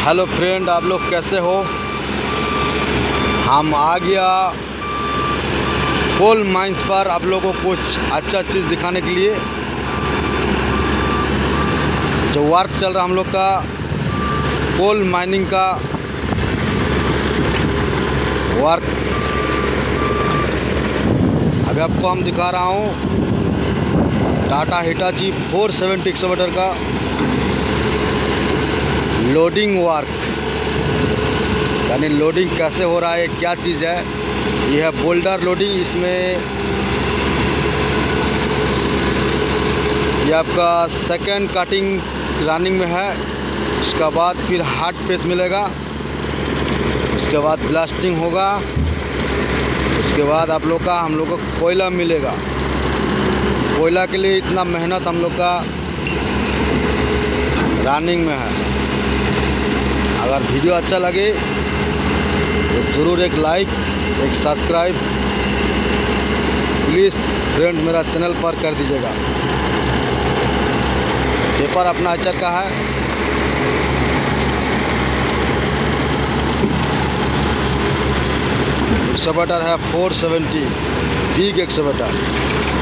Hello friend, आप लोग कैसे हो। हम आ गया कोल माइंस पर आप लोगों को कुछ अच्छा चीज़ दिखाने के लिए। जो वर्क चल रहा हम लोग का कोल माइनिंग का वर्क, अभी आपको हम दिखा रहा हूँ टाटा हिटाची 470 एक्सकैवेटर का लोडिंग वर्क, यानी लोडिंग कैसे हो रहा है, क्या चीज़ है। यह है बोल्डर लोडिंग। इसमें यह आपका सेकेंड कटिंग रनिंग में है। उसके बाद फिर हार्ड फेस मिलेगा, उसके बाद ब्लास्टिंग होगा, उसके बाद आप लोग का हम लोग को कोयला मिलेगा। कोयला के लिए इतना मेहनत हम लोग का रनिंग में है। अगर वीडियो अच्छा लगे तो ज़रूर एक लाइक, एक सब्सक्राइब प्लीज़ फ्रेंड मेरा चैनल पर कर दीजिएगा। पेपर अपना अच्छा का है। एक्सकैवेटर है 470 बिग एक्सकैवेटर।